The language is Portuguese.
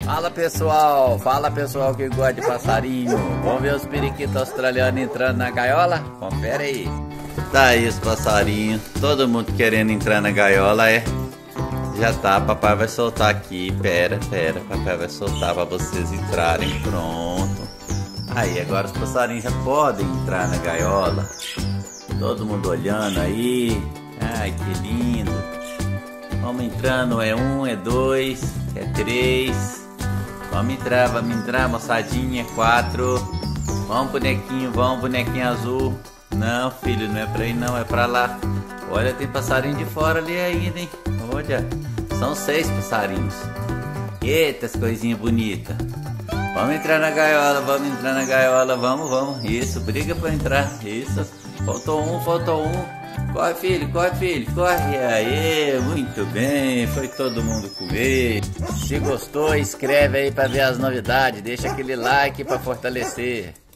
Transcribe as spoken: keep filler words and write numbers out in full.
Fala pessoal, fala pessoal que gosta de passarinho. Vamos ver os periquitos australianos entrando na gaiola? Confere aí. Tá aí os passarinhos, todo mundo querendo entrar na gaiola, é? Já tá, papai vai soltar aqui. Pera, pera, papai vai soltar pra vocês entrarem. Pronto. Aí, agora os passarinhos já podem entrar na gaiola. Todo mundo olhando aí. Ai, que lindo. Vamos entrando, é um, é dois, é três. Vamos entrar, vamos entrar, moçadinha, quatro. Vamos, bonequinho, vamos, bonequinho azul. Não, filho, não é pra ir não, é pra lá. Olha, tem passarinho de fora ali ainda, hein? Olha, são seis passarinhos. Eita, as coisinhas bonitas. Vamos entrar na gaiola, vamos entrar na gaiola, vamos, vamos. Isso, briga pra entrar, isso. Faltou um, faltou um. Corre, filho, corre, filho, corre. Aê, muito bem, foi todo mundo comer. Se gostou, escreve aí pra ver as novidades. Deixa aquele like pra fortalecer.